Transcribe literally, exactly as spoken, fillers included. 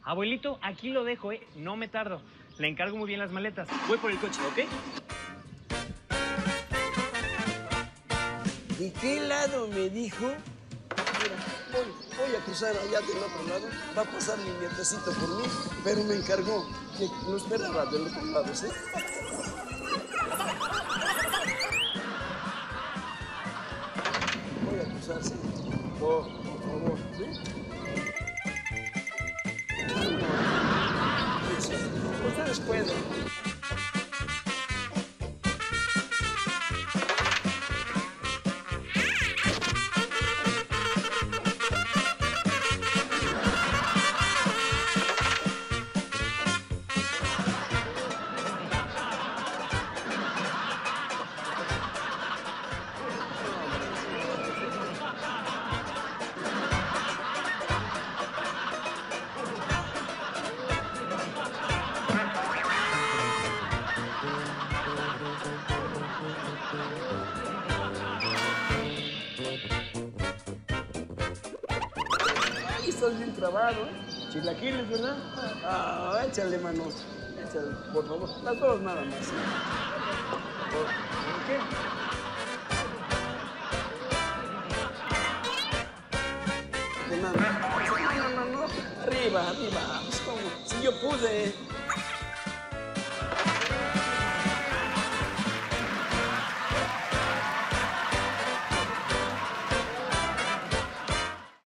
Abuelito, aquí lo dejo, ¿eh? No me tardo. Le encargo muy bien las maletas. Voy por el coche, ¿ok? ¿De qué lado me dijo? Mira, voy, voy a cruzar allá del otro lado. Va a pasar mi nietecito por mí, pero me encargó que lo esperara del otro lado, ¿sí? Voy a cruzar, sí. Por, por favor, ¿sí? Ustedes pueden. Ahí estás bien trabado, ¿eh? Chilaquiles, ¿verdad? Ah, échale, mano. Échale, por favor. Las dos nada más. ¿Sí? ¿Por, ¿por qué? De nada. No, no, no, no. Arriba, arriba. Pues, ¿cómo? Si yo pude.